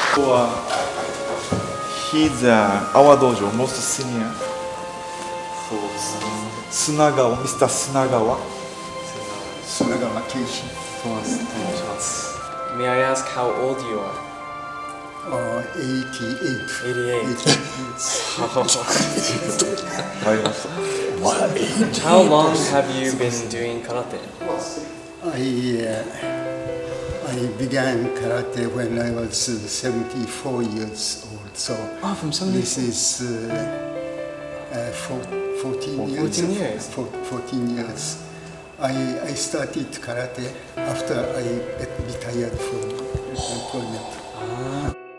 He's our dojo most senior. So Sunagawa, Mr. Sunagawa. Sunagawa Keishin. May I ask how old you are? 88. 88. How long have you been doing karate? I began karate when I was 74 years old. So from this is 14 years. 14 years. I started karate after I retired from employment.